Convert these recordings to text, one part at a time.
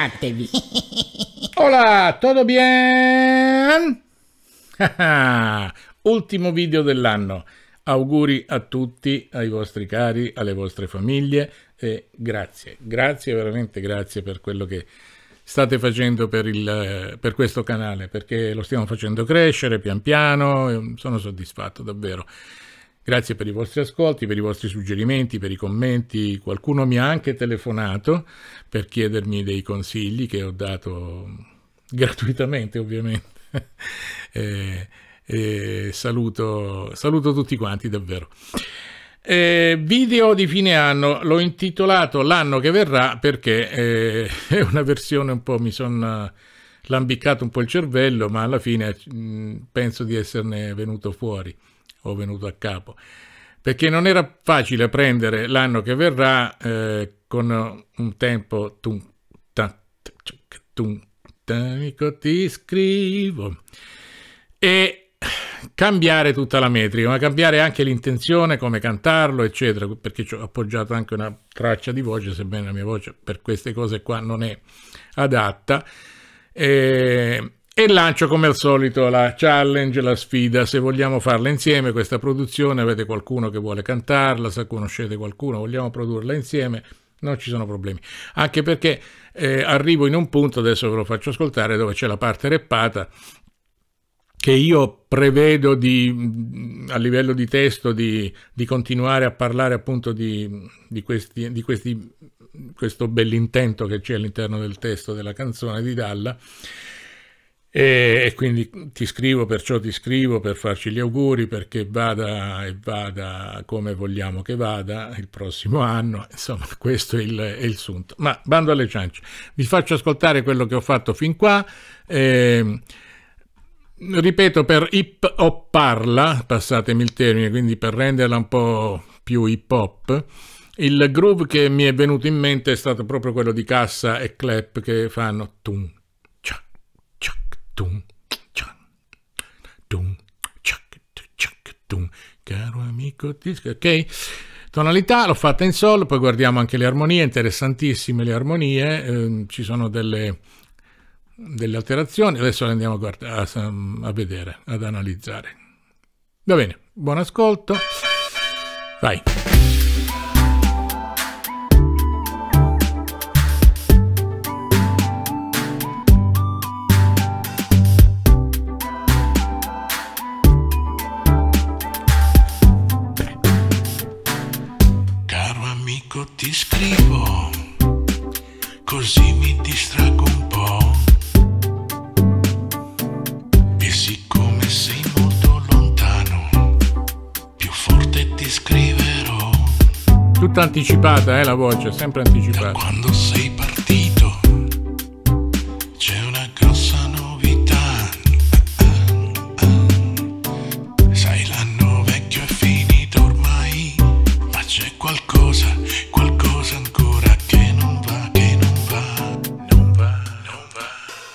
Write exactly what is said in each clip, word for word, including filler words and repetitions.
presentatevi. Hola, ¿todo bien? Ultimo video dell'anno. Auguri a tutti, ai vostri cari, alle vostre famiglie e grazie, grazie, veramente grazie per quello che state facendo per, il, per questo canale, perché lo stiamo facendo crescere pian piano e sono soddisfatto davvero. Grazie per i vostri ascolti, per i vostri suggerimenti, per i commenti. Qualcuno mi ha anche telefonato per chiedermi dei consigli che ho dato gratuitamente, ovviamente. e, e saluto, saluto tutti quanti, davvero. Eh, video di fine anno, l'ho intitolato L'anno che verrà perché eh, è una versione un po', mi sono lambiccato un po' il cervello, ma alla fine mh, penso di esserne venuto fuori. Ho venuto a capo, perché non era facile prendere l'anno che verrà eh, con un tempo tum, ta, tum, amico ti scrivo e cambiare tutta la metrica, ma cambiare anche l'intenzione, come cantarlo, eccetera, perché ci ho appoggiato anche una traccia di voce, sebbene la mia voce per queste cose qua non è adatta. E, E lancio come al solito la challenge, la sfida, se vogliamo farla insieme questa produzione, avete qualcuno che vuole cantarla, se conoscete qualcuno, vogliamo produrla insieme, non ci sono problemi. Anche perché eh, arrivo in un punto, adesso ve lo faccio ascoltare, dove c'è la parte rappata, che io prevedo di, a livello di testo di, di continuare a parlare appunto di, di, questi, di questi, questo bell'intento che c'è all'interno del testo della canzone di Dalla. E quindi ti scrivo, perciò ti scrivo per farci gli auguri, perché vada e vada come vogliamo che vada il prossimo anno. Insomma, questo è il, è il sunto. Ma bando alle ciance, vi faccio ascoltare quello che ho fatto fin qua. Eh, ripeto, per hip hop parla, passatemi il termine, quindi per renderla un po' più hip hop, il groove che mi è venuto in mente è stato proprio quello di Cassa e Clap, che fanno tum tum, ciak, tum, ciak, ciak, tum, caro amico, ok? Tonalità l'ho fatta in sol, poi guardiamo anche le armonie, interessantissime le armonie, eh, ci sono delle, delle alterazioni, adesso le andiamo a, guardare, a, a vedere, ad analizzare. Va bene, buon ascolto, vai. Ti scrivo, così mi distraggo un po', e siccome sei molto lontano, più forte ti scriverò. Tutta anticipata, eh, la voce, sempre anticipata. Da quando sei partito, c'è una grossa novità. Sai, l'anno vecchio è finito ormai, ma c'è qualcosa, qualcosa ancora che non va, che non va, non va, non va.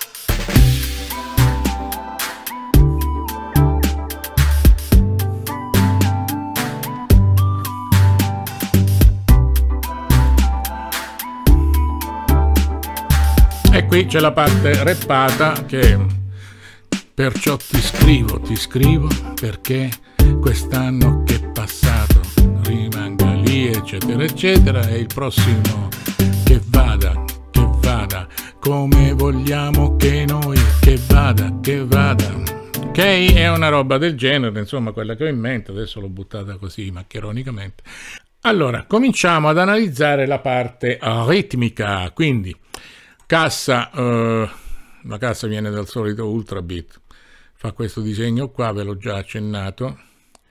E qui c'è la parte rappata che perciò ti scrivo, ti scrivo perché quest'anno che è passato rimanga lì, eccetera eccetera, e il prossimo che vada, che vada come vogliamo che noi, che vada, che vada, ok? È una roba del genere, insomma, quella che ho in mente, adesso l'ho buttata così maccheronicamente. Allora, cominciamo ad analizzare la parte ritmica, quindi cassa, eh, la cassa viene dal solito ultra beat, fa questo disegno qua, ve l'ho già accennato.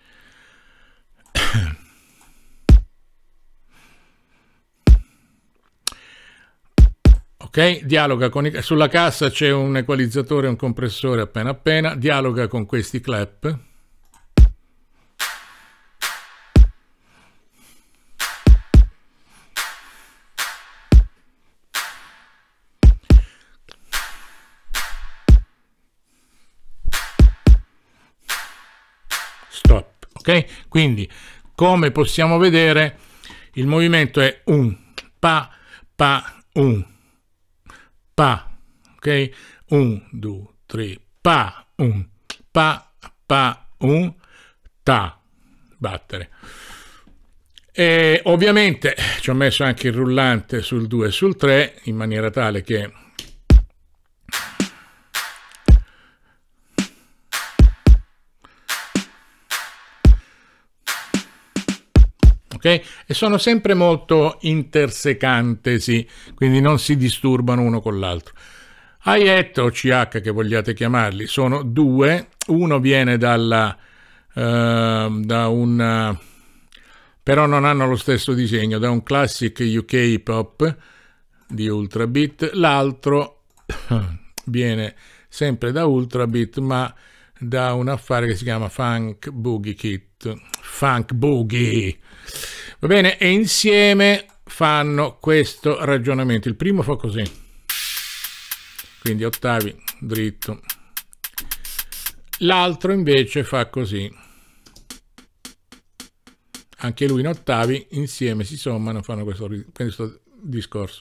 Ok, dialoga con i, sulla cassa c'è un equalizzatore e un compressore appena appena, dialoga con questi clap. Stop, ok? Quindi, come possiamo vedere, il movimento è un, pa, pa, un, pa, ok? Un, due, tre, pa, un, pa, pa, un, ta, battere. E ovviamente ci ho messo anche il rullante sul due e sul tre in maniera tale che ok? E sono sempre molto intersecantesi, quindi non si disturbano uno con l'altro. Hi-hat o C H che vogliate chiamarli sono due, uno viene dalla uh, da un però non hanno lo stesso disegno, da un classic U K hip hop di Ultrabeat, l'altro viene sempre da Ultrabeat ma da un affare che si chiama Funk Boogie Kit, Funk Boogie, va bene? E insieme fanno questo ragionamento. Il primo fa così, quindi ottavi dritto, l'altro invece fa così, anche lui in ottavi, insieme si sommano, fanno questo, questo discorso.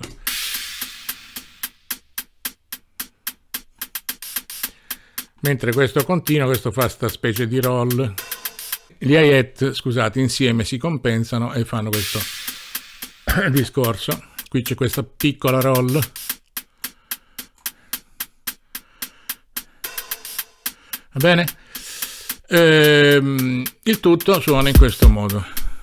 Mentre questo continua, questo fa sta specie di roll. Gli hi-hat, scusate, insieme si compensano e fanno questo discorso. Qui c'è questa piccola roll. Va bene? Ehm, il tutto suona in questo modo.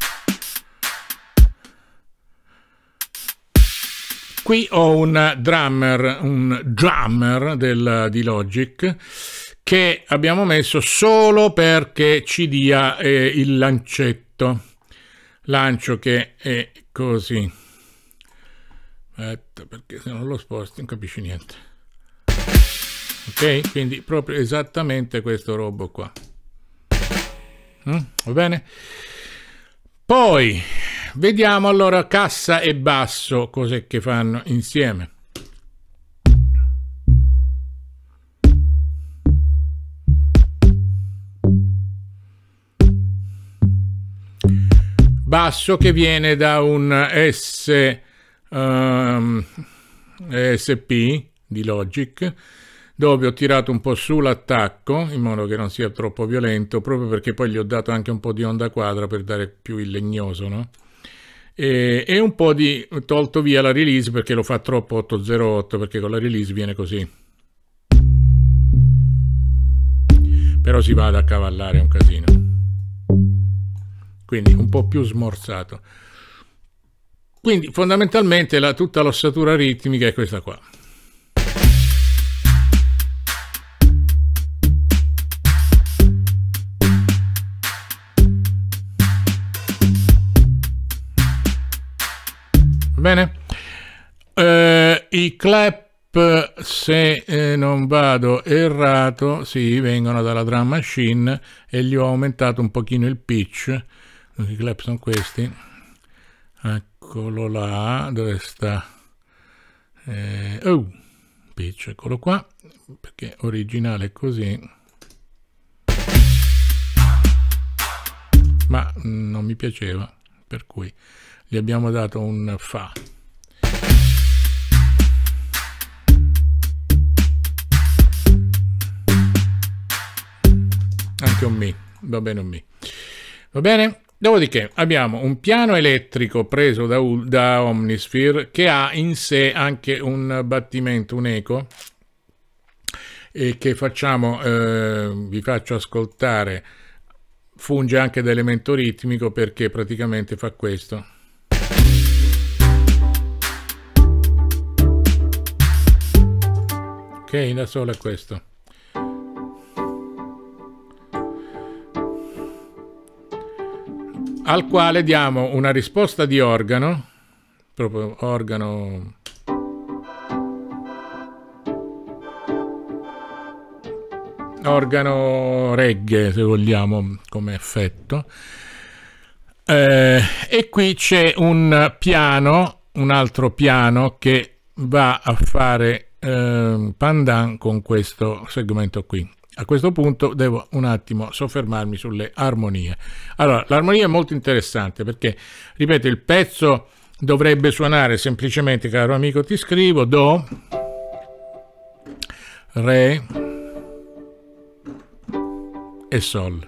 Qui ho un drummer, un drummer del, di Logic che abbiamo messo solo perché ci dia eh, il lancetto. Lancio che è così. Aspetta, perché se non lo sposti non capisci niente. Ok? Quindi proprio esattamente questo robo qua. Mm? Va bene? Poi vediamo allora cassa e basso cos'è che fanno insieme. Basso che viene da un S, um, S P di Logic, dove ho tirato un po' su l'attacco in modo che non sia troppo violento, proprio perché poi gli ho dato anche un po' di onda quadra per dare più il legnoso, no? E, e un po' di tolto via la release perché lo fa troppo otto zero otto, perché con la release viene così, però si va ad accavallare un casino, quindi un po' più smorzato. Quindi fondamentalmente la, tutta l'ossatura ritmica è questa qua. Bene, eh, i clap, se eh, non vado errato, sì, vengono dalla drum machine e gli ho aumentato un pochino il pitch. I clap sono questi, eccolo là, dove sta? Eh, oh, pitch, eccolo qua, perché originale è così, ma non mi piaceva, per cui gli abbiamo dato un fa. Anche un mi, va bene un mi. Va bene? Dopodiché abbiamo un piano elettrico preso da, da Omnisphere che ha in sé anche un battimento, un eco, e che facciamo, eh, vi faccio ascoltare. Funge anche da elemento ritmico perché praticamente fa questo. Ok, da solo è questo. Al quale diamo una risposta di organo, proprio organo, organo reggae se vogliamo come effetto, eh, e qui c'è un piano, un altro piano che va a fare eh, pandan con questo segmento qui. A questo punto devo un attimo soffermarmi sulle armonie. Allora, l'armonia è molto interessante perché, ripeto, il pezzo dovrebbe suonare semplicemente, caro amico, ti scrivo, do, Re e Sol.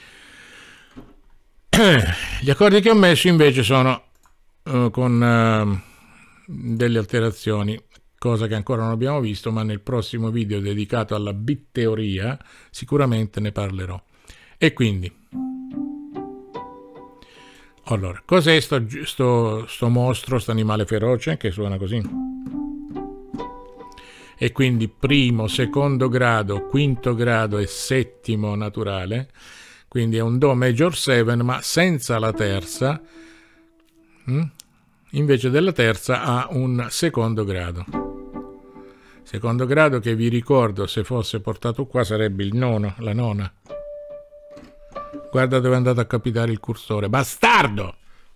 Gli accordi che ho messo invece sono uh, con uh, delle alterazioni, cosa che ancora non abbiamo visto, ma nel prossimo video dedicato alla bit teoria sicuramente ne parlerò. E quindi, allora, cos'è sto, sto, sto mostro, sto animale feroce che suona così? E quindi primo, secondo grado, quinto grado e settimo naturale. Quindi è un Do major sette, ma senza la terza, invece della terza ha un secondo grado. Secondo grado che vi ricordo, se fosse portato qua, sarebbe il nono, la nona. Guarda dove è andato a capitare il cursore, bastardo!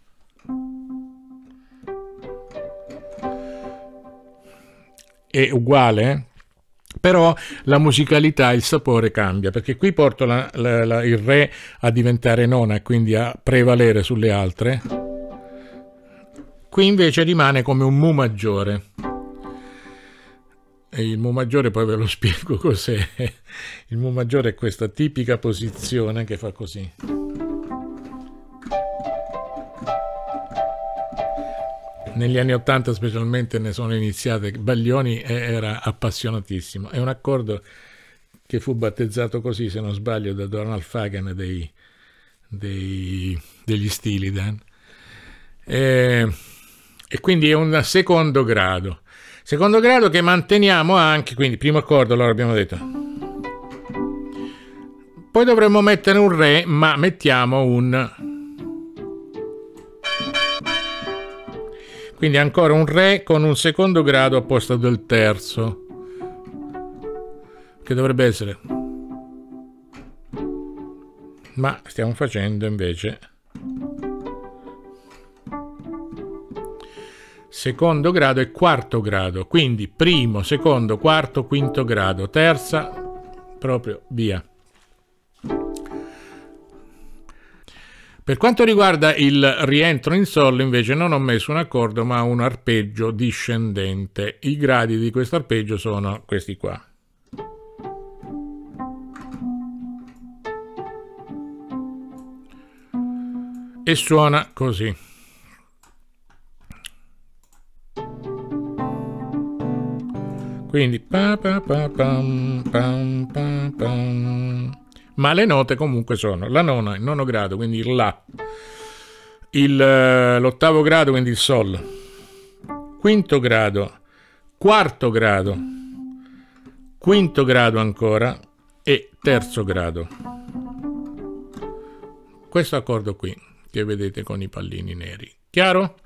È uguale, eh? Però la musicalità, il sapore cambia, perché qui porto la, la, la, il Re a diventare nona e quindi a prevalere sulle altre. Qui invece rimane come un Mu maggiore. E il Mu maggiore poi ve lo spiego cos'è. Il Mu maggiore è questa tipica posizione che fa così. Negli anni ottanta specialmente ne sono iniziate, Baglioni era appassionatissimo. È un accordo che fu battezzato così, se non sbaglio, da Donald Fagen dei, dei, degli Steely. E, e quindi è un secondo grado. Secondo grado che manteniamo anche, quindi primo accordo, allora abbiamo detto. Poi dovremmo mettere un Re, ma mettiamo un... Quindi ancora un Re con un secondo grado al posto del terzo, che dovrebbe essere, ma stiamo facendo invece secondo grado e quarto grado, quindi primo, secondo, quarto, quinto grado, terza, proprio via. Per quanto riguarda il rientro in Sol, invece, non ho messo un accordo, ma un arpeggio discendente. I gradi di questo arpeggio sono questi qua. E suona così. Quindi pa pa pa pam, pam, pam, pam. Ma le note comunque sono la nona, il nono grado, quindi il La, l'ottavo grado, quindi il Sol, quinto grado, quarto grado, quinto grado ancora e terzo grado. Questo accordo qui che vedete con i pallini neri. Chiaro?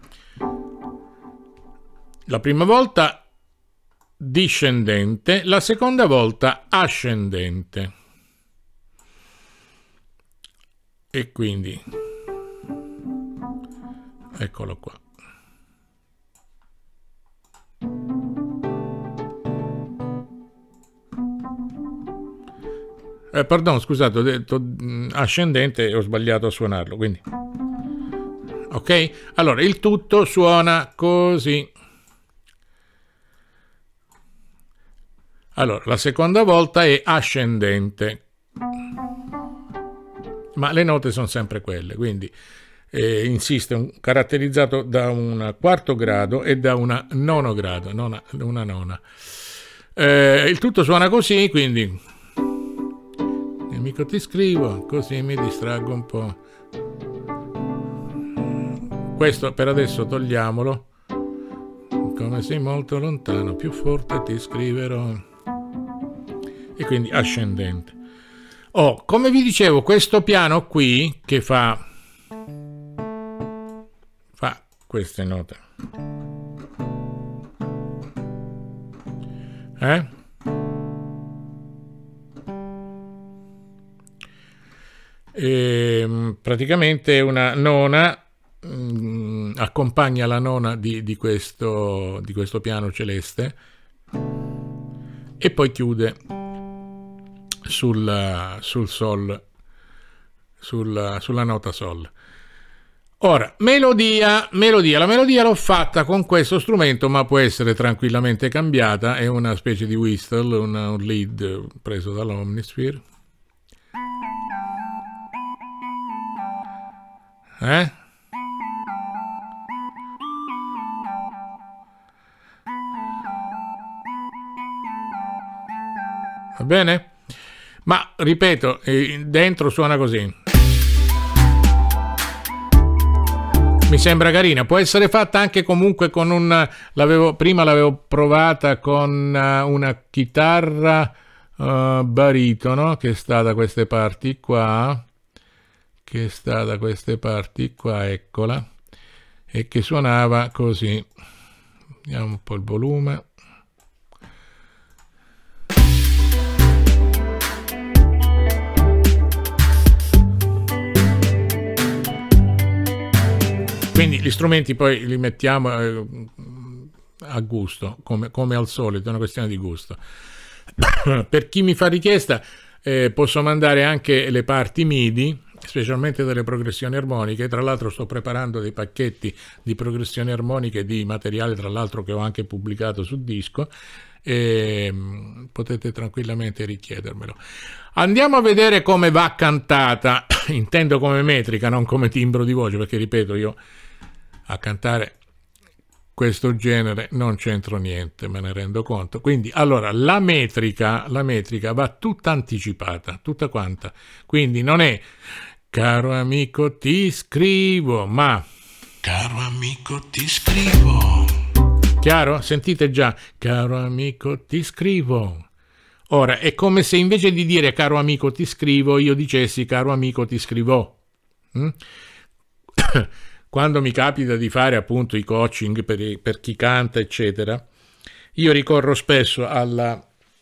La prima volta discendente, la seconda volta ascendente. E quindi eccolo qua. Eh, pardon, scusate, ho detto mh, ascendente e ho sbagliato a suonarlo, quindi ok? Allora il tutto suona così. Allora la seconda volta è ascendente, ma le note sono sempre quelle, quindi eh, insiste, un, caratterizzato da un quarto grado e da una nono grado, nona, una nona. Eh, il tutto suona così, quindi amico ti scrivo, così mi distraggo un po'. Questo per adesso togliamolo, come sei molto lontano, più forte ti scriverò. E quindi ascendente. Oh, come vi dicevo, questo piano qui che fa fa queste note, eh? E, praticamente una nona mh, accompagna la nona di, di, questo, di questo piano celeste e poi chiude sul, sul Sol, sul, sulla nota Sol. Ora, melodia, melodia, la melodia l'ho fatta con questo strumento, ma può essere tranquillamente cambiata, è una specie di whistle, una, un lead preso dall'Omnisphere. Eh? Va bene? Ma, ripeto, dentro suona così. Mi sembra carina, può essere fatta anche comunque con un... L'avevo, prima l'avevo provata con una chitarra uh, baritono, che sta da queste parti qua, che sta da queste parti qua, eccola, e che suonava così. Vediamo un po' il volume. Quindi gli strumenti poi li mettiamo eh, a gusto, come, come al solito, è una questione di gusto. Per chi mi fa richiesta eh, posso mandare anche le parti MIDI, specialmente delle progressioni armoniche. Tra l'altro sto preparando dei pacchetti di progressioni armoniche di materiale, tra l'altro che ho anche pubblicato su disco, e potete tranquillamente richiedermelo. Andiamo a vedere come va cantata, intendo come metrica, non come timbro di voce, perché ripeto, io a cantare questo genere non c'entro niente, me ne rendo conto. Quindi, allora, la metrica, la metrica va tutta anticipata, tutta quanta. Quindi non è caro amico ti scrivo, ma caro amico ti scrivo. Chiaro? Sentite già, caro amico ti scrivo. Ora, è come se invece di dire caro amico ti scrivo, io dicessi caro amico ti scrivò. Mm? Quando mi capita di fare appunto i coaching per, per chi canta, eccetera, io ricorro spesso alla,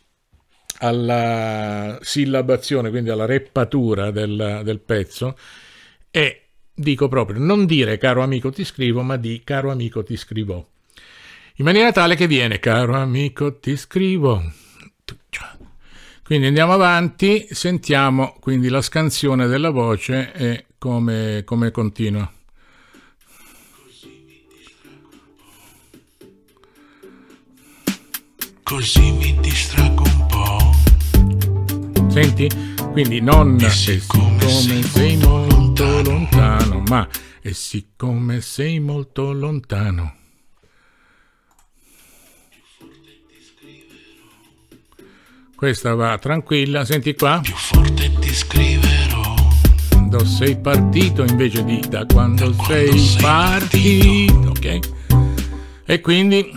alla sillabazione, quindi alla reppatura del, del pezzo, e dico proprio, non dire caro amico ti scrivo, ma di caro amico ti scrivò. In maniera tale che viene caro amico ti scrivo. Quindi andiamo avanti, sentiamo quindi la scansione della voce e come, come continua. Così mi distraggo un po'. Senti? Quindi non e siccome, e siccome sei molto lontano, lontano, ma e siccome sei molto lontano. Questa va tranquilla, senti qua. Più forte ti scriverò. Quando sei partito invece di da quando, da sei, quando sei partito. partito. Ok? E quindi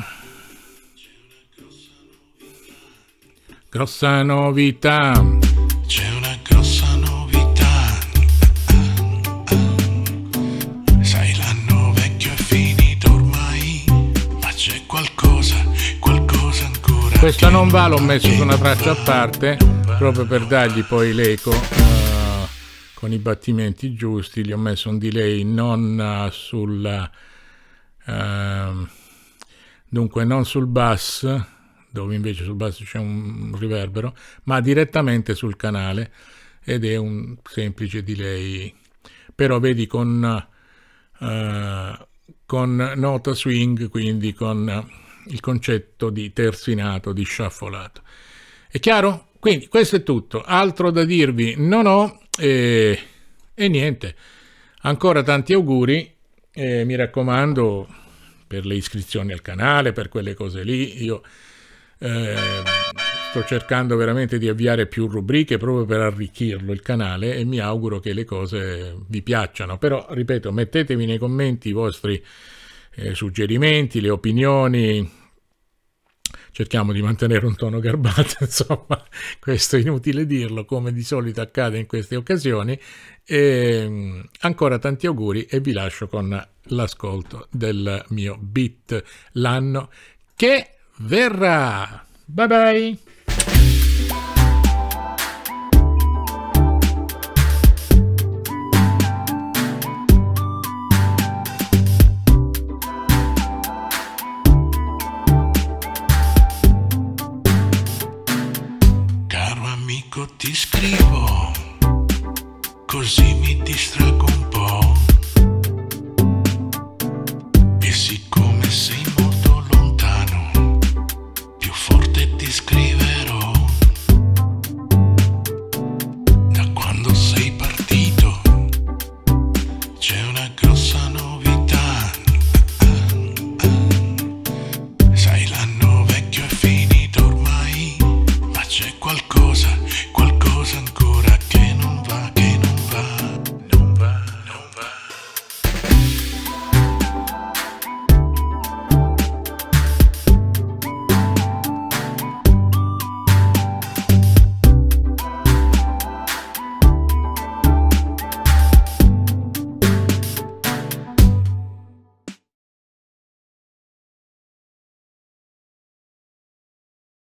grossa novità. C'è una grossa novità. Sai, l'anno vecchio è finito ormai, ma c'è qualcosa, qualcosa ancora. Questa non va, l'ho messo su una traccia a parte, proprio per dargli poi l'eco uh, con i battimenti giusti. Gli ho messo un delay non uh, sul uh, dunque non sul bass, dove invece sul basso c'è un riverbero, ma direttamente sul canale, ed è un semplice delay, però vedi con, uh, con nota swing, quindi con il concetto di terzinato, di shuffolato. È chiaro? Quindi questo è tutto, altro da dirvi non ho, e, e niente, ancora tanti auguri, e mi raccomando, per le iscrizioni al canale, per quelle cose lì, io Eh, sto cercando veramente di avviare più rubriche proprio per arricchirlo il canale, e mi auguro che le cose vi piacciono. Però ripeto, mettetemi nei commenti i vostri eh, suggerimenti, le opinioni, cerchiamo di mantenere un tono garbato, insomma, questo è inutile dirlo, come di solito accade in queste occasioni. E ancora tanti auguri, e vi lascio con l'ascolto del mio beat, l'anno che verrà. Bye bye.